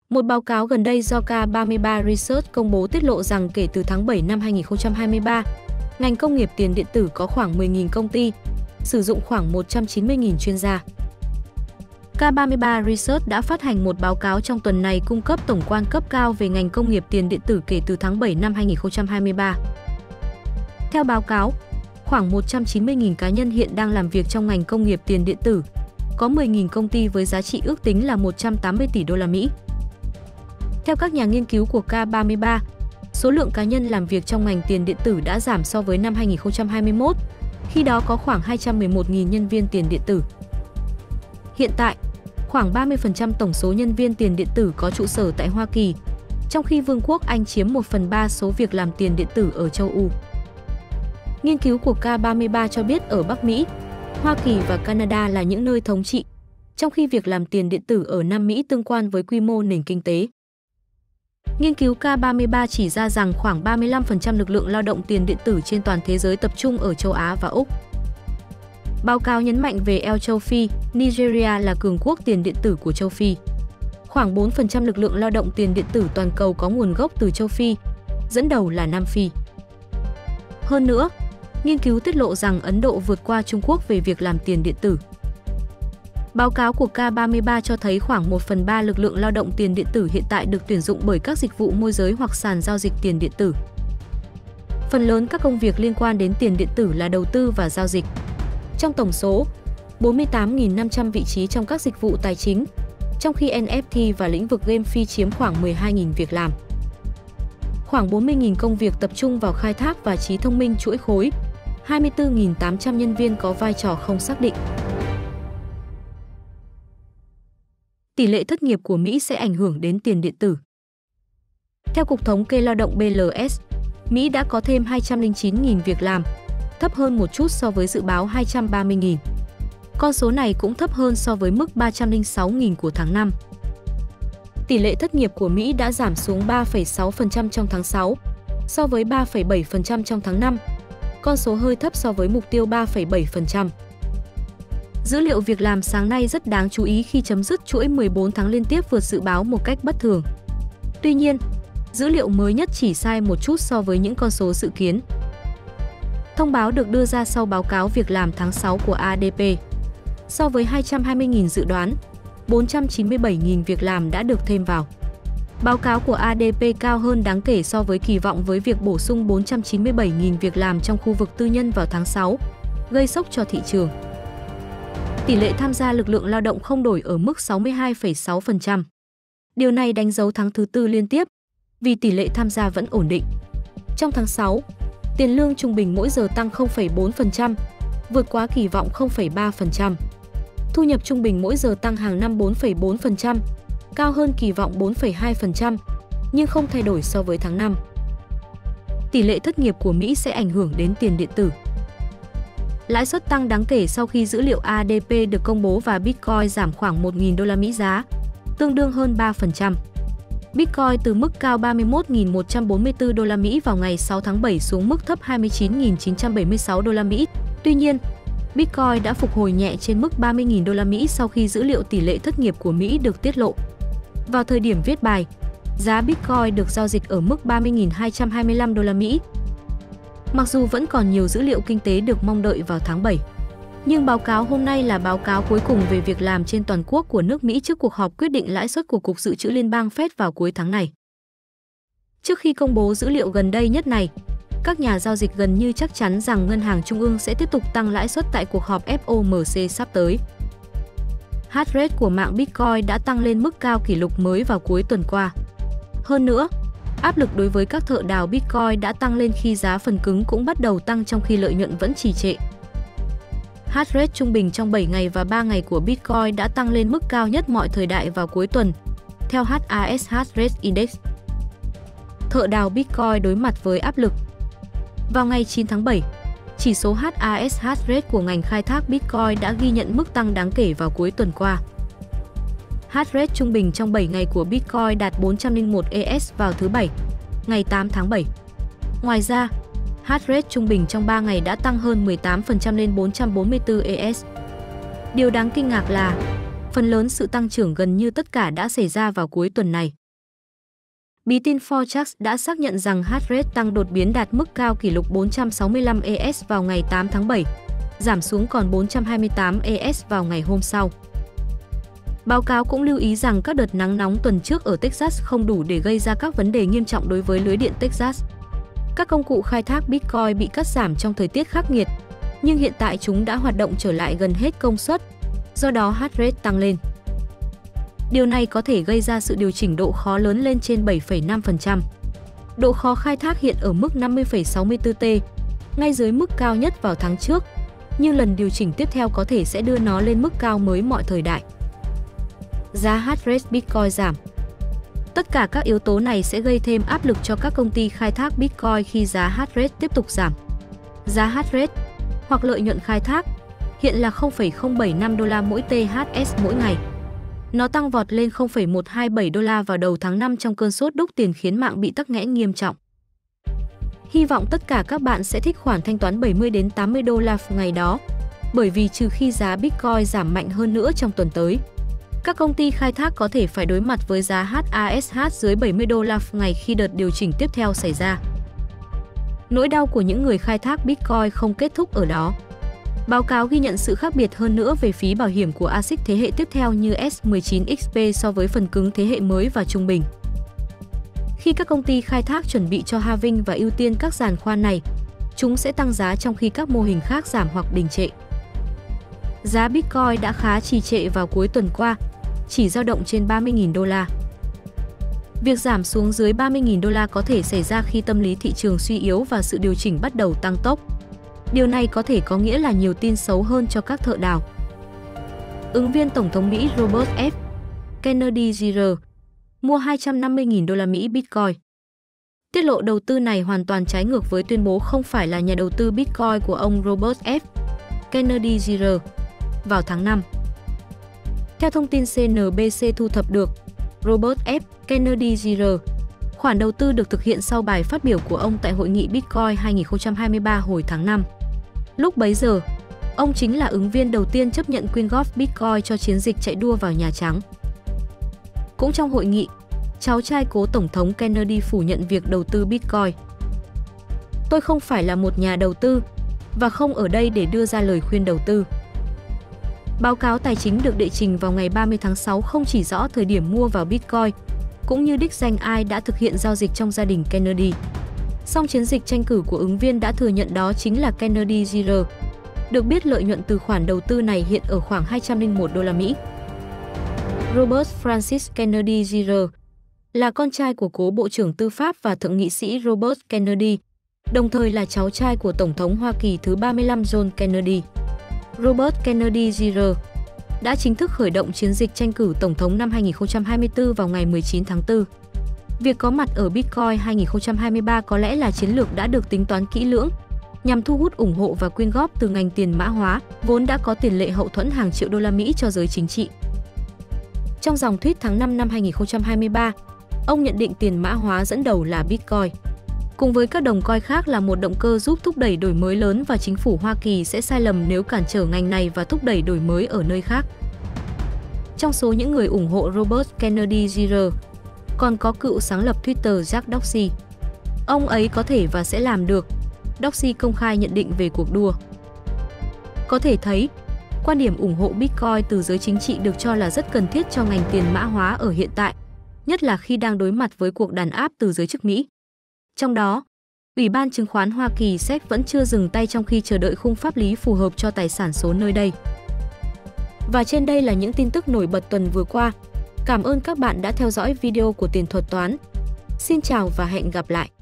Một báo cáo gần đây do K33 Research công bố tiết lộ rằng kể từ tháng 7 năm 2023, ngành công nghiệp tiền điện tử có khoảng 10.000 công ty, sử dụng khoảng 190.000 chuyên gia. K33 Research đã phát hành một báo cáo trong tuần này cung cấp tổng quan cấp cao về ngành công nghiệp tiền điện tử kể từ tháng 7 năm 2023. Theo báo cáo, khoảng 190.000 cá nhân hiện đang làm việc trong ngành công nghiệp tiền điện tử, có 10.000 công ty với giá trị ước tính là 180 tỷ đô la Mỹ. Theo các nhà nghiên cứu của K33, số lượng cá nhân làm việc trong ngành tiền điện tử đã giảm so với năm 2021, khi đó có khoảng 211.000 nhân viên tiền điện tử. Hiện tại, khoảng 30% tổng số nhân viên tiền điện tử có trụ sở tại Hoa Kỳ, trong khi Vương quốc Anh chiếm 1/3 số việc làm tiền điện tử ở châu Âu. Nghiên cứu của K33 cho biết ở Bắc Mỹ, Hoa Kỳ và Canada là những nơi thống trị, trong khi việc làm tiền điện tử ở Nam Mỹ tương quan với quy mô nền kinh tế. Nghiên cứu K33 chỉ ra rằng khoảng 35% lực lượng lao động tiền điện tử trên toàn thế giới tập trung ở châu Á và Úc. Báo cáo nhấn mạnh về El châu Phi, Nigeria là cường quốc tiền điện tử của châu Phi. Khoảng 4% lực lượng lao động tiền điện tử toàn cầu có nguồn gốc từ châu Phi, dẫn đầu là Nam Phi. Hơn nữa, nghiên cứu tiết lộ rằng Ấn Độ vượt qua Trung Quốc về việc làm tiền điện tử. Báo cáo của K33 cho thấy khoảng 1/3 lực lượng lao động tiền điện tử hiện tại được tuyển dụng bởi các dịch vụ môi giới hoặc sàn giao dịch tiền điện tử. Phần lớn các công việc liên quan đến tiền điện tử là đầu tư và giao dịch. Trong tổng số, 48.500 vị trí trong các dịch vụ tài chính, trong khi NFT và lĩnh vực game phi chiếm khoảng 12.000 việc làm. Khoảng 40.000 công việc tập trung vào khai thác và trí thông minh chuỗi khối, 24.800 nhân viên có vai trò không xác định. Tỷ lệ thất nghiệp của Mỹ sẽ ảnh hưởng đến tiền điện tử. Theo Cục Thống kê Lao động BLS, Mỹ đã có thêm 209.000 việc làm, thấp hơn một chút so với dự báo 230.000. Con số này cũng thấp hơn so với mức 306.000 của tháng 5. Tỷ lệ thất nghiệp của Mỹ đã giảm xuống 3,6% trong tháng 6, so với 3,7% trong tháng 5, con số hơi thấp so với mục tiêu 3,7%. Dữ liệu việc làm sáng nay rất đáng chú ý khi chấm dứt chuỗi 14 tháng liên tiếp vượt dự báo một cách bất thường. Tuy nhiên, dữ liệu mới nhất chỉ sai một chút so với những con số dự kiến. Thông báo được đưa ra sau báo cáo việc làm tháng 6 của ADP. So với 220.000 dự đoán, 497.000 việc làm đã được thêm vào. Báo cáo của ADP cao hơn đáng kể so với kỳ vọng với việc bổ sung 497.000 việc làm trong khu vực tư nhân vào tháng 6, gây sốc cho thị trường. Tỷ lệ tham gia lực lượng lao động không đổi ở mức 62,6%. Điều này đánh dấu tháng thứ tư liên tiếp, vì tỷ lệ tham gia vẫn ổn định. Trong tháng 6, tiền lương trung bình mỗi giờ tăng 0,4%, vượt quá kỳ vọng 0,3%. Thu nhập trung bình mỗi giờ tăng hàng năm 4,4%, cao hơn kỳ vọng 4,2%, nhưng không thay đổi so với tháng 5. Tỷ lệ thất nghiệp của Mỹ sẽ ảnh hưởng đến tiền điện tử. Lãi suất tăng đáng kể sau khi dữ liệu ADP được công bố và Bitcoin giảm khoảng 1.000 đô la Mỹ giá, tương đương hơn 3%. Bitcoin từ mức cao 31.144 đô la Mỹ vào ngày 6 tháng 7 xuống mức thấp 29.976 đô la Mỹ. Tuy nhiên, Bitcoin đã phục hồi nhẹ trên mức 30.000 đô la Mỹ sau khi dữ liệu tỷ lệ thất nghiệp của Mỹ được tiết lộ. Vào thời điểm viết bài, giá Bitcoin được giao dịch ở mức 30.225 đô la Mỹ. Mặc dù vẫn còn nhiều dữ liệu kinh tế được mong đợi vào tháng 7, nhưng báo cáo hôm nay là báo cáo cuối cùng về việc làm trên toàn quốc của nước Mỹ trước cuộc họp quyết định lãi suất của Cục Dự trữ Liên bang Fed vào cuối tháng này. Trước khi công bố dữ liệu gần đây nhất này, các nhà giao dịch gần như chắc chắn rằng Ngân hàng Trung ương sẽ tiếp tục tăng lãi suất tại cuộc họp FOMC sắp tới. Hash rate của mạng Bitcoin đã tăng lên mức cao kỷ lục mới vào cuối tuần qua. Hơn nữa, áp lực đối với các thợ đào Bitcoin đã tăng lên khi giá phần cứng cũng bắt đầu tăng trong khi lợi nhuận vẫn trì trệ. Hash rate trung bình trong 7 ngày và 3 ngày của Bitcoin đã tăng lên mức cao nhất mọi thời đại vào cuối tuần, theo HAS Hash Rate Index. Thợ đào Bitcoin đối mặt với áp lực. Vào ngày 9 tháng 7, chỉ số HAS Hash Rate của ngành khai thác Bitcoin đã ghi nhận mức tăng đáng kể vào cuối tuần qua. Hash rate trung bình trong 7 ngày của Bitcoin đạt 401 ES vào thứ Bảy, ngày 8 tháng 7. Ngoài ra, hash rate trung bình trong 3 ngày đã tăng hơn 18% lên 444 ES. Điều đáng kinh ngạc là, Phần lớn sự tăng trưởng gần như tất cả đã xảy ra vào cuối tuần này. Bí tin Forex đã xác nhận rằng hash rate tăng đột biến đạt mức cao kỷ lục 465 ES vào ngày 8 tháng 7, giảm xuống còn 428 ES vào ngày hôm sau. Báo cáo cũng lưu ý rằng các đợt nắng nóng tuần trước ở Texas không đủ để gây ra các vấn đề nghiêm trọng đối với lưới điện Texas. Các công cụ khai thác Bitcoin bị cắt giảm trong thời tiết khắc nghiệt, nhưng hiện tại chúng đã hoạt động trở lại gần hết công suất, do đó hash rate tăng lên. Điều này có thể gây ra sự điều chỉnh độ khó lớn lên trên 7,5%. Độ khó khai thác hiện ở mức 50,64T, ngay dưới mức cao nhất vào tháng trước, nhưng lần điều chỉnh tiếp theo có thể sẽ đưa nó lên mức cao mới mọi thời đại. Giá hash rate Bitcoin giảm. Tất cả các yếu tố này sẽ gây thêm áp lực cho các công ty khai thác Bitcoin khi giá hash rate tiếp tục giảm. Giá hash rate hoặc lợi nhuận khai thác hiện là 0,075 đô la mỗi THS mỗi ngày. Nó tăng vọt lên 0,127 đô la vào đầu tháng 5 trong cơn sốt đúc tiền khiến mạng bị tắc nghẽn nghiêm trọng. Hy vọng tất cả các bạn sẽ thích khoản thanh toán 70 đến 80 đô la ngày đó, bởi vì trừ khi giá Bitcoin giảm mạnh hơn nữa trong tuần tới, các công ty khai thác có thể phải đối mặt với giá HASH dưới 70 đô la ngày khi đợt điều chỉnh tiếp theo xảy ra. Nỗi đau của những người khai thác Bitcoin không kết thúc ở đó. Báo cáo ghi nhận sự khác biệt hơn nữa về phí bảo hiểm của ASIC thế hệ tiếp theo như S19XP so với phần cứng thế hệ mới và trung bình. Khi các công ty khai thác chuẩn bị cho halving và ưu tiên các giàn khoan này, chúng sẽ tăng giá trong khi các mô hình khác giảm hoặc đình trệ. Giá Bitcoin đã khá trì trệ vào cuối tuần qua, chỉ dao động trên 30.000 đô la. Việc giảm xuống dưới 30.000 đô la có thể xảy ra khi tâm lý thị trường suy yếu và sự điều chỉnh bắt đầu tăng tốc. Điều này có thể có nghĩa là nhiều tin xấu hơn cho các thợ đào. Ứng viên Tổng thống Mỹ Robert F. Kennedy Jr. mua 250.000 đô la Mỹ Bitcoin. Tiết lộ đầu tư này hoàn toàn trái ngược với tuyên bố không phải là nhà đầu tư Bitcoin của ông Robert F. Kennedy Jr. vào tháng 5. Theo thông tin CNBC thu thập được, Robert F. Kennedy Jr. khoản đầu tư được thực hiện sau bài phát biểu của ông tại Hội nghị Bitcoin 2023 hồi tháng 5. Lúc bấy giờ, ông chính là ứng viên đầu tiên chấp nhận quyên góp Bitcoin cho chiến dịch chạy đua vào Nhà Trắng. Cũng trong hội nghị, cháu trai cố Tổng thống Kennedy phủ nhận việc đầu tư Bitcoin. Tôi không phải là một nhà đầu tư và không ở đây để đưa ra lời khuyên đầu tư. Báo cáo tài chính được đệ trình vào ngày 30 tháng 6 không chỉ rõ thời điểm mua vào Bitcoin, cũng như đích danh ai đã thực hiện giao dịch trong gia đình Kennedy. Song chiến dịch tranh cử của ứng viên đã thừa nhận đó chính là Kennedy Jr. Được biết lợi nhuận từ khoản đầu tư này hiện ở khoảng 201 đô la Mỹ. Robert Francis Kennedy Jr. là con trai của cố Bộ trưởng Tư pháp và Thượng nghị sĩ Robert Kennedy, đồng thời là cháu trai của Tổng thống Hoa Kỳ thứ 35 John Kennedy. Robert Kennedy Jr. đã chính thức khởi động chiến dịch tranh cử Tổng thống năm 2024 vào ngày 19 tháng 4. Việc có mặt ở Bitcoin 2023 có lẽ là chiến lược đã được tính toán kỹ lưỡng, nhằm thu hút ủng hộ và quyên góp từ ngành tiền mã hóa, vốn đã có tiền lệ hậu thuẫn hàng triệu đô la Mỹ cho giới chính trị. Trong dòng tweet tháng 5 năm 2023, ông nhận định tiền mã hóa dẫn đầu là Bitcoin, cùng với các đồng coin khác là một động cơ giúp thúc đẩy đổi mới lớn và chính phủ Hoa Kỳ sẽ sai lầm nếu cản trở ngành này và thúc đẩy đổi mới ở nơi khác. Trong số những người ủng hộ Robert Kennedy Jr. còn có cựu sáng lập Twitter Jack Dorsey. Ông ấy có thể và sẽ làm được, Dorsey công khai nhận định về cuộc đua. Có thể thấy, quan điểm ủng hộ Bitcoin từ giới chính trị được cho là rất cần thiết cho ngành tiền mã hóa ở hiện tại, nhất là khi đang đối mặt với cuộc đàn áp từ giới chức Mỹ. Trong đó, Ủy ban Chứng khoán Hoa Kỳ SEC vẫn chưa dừng tay trong khi chờ đợi khung pháp lý phù hợp cho tài sản số nơi đây. Và trên đây là những tin tức nổi bật tuần vừa qua. Cảm ơn các bạn đã theo dõi video của Tiền Thuật Toán. Xin chào và hẹn gặp lại!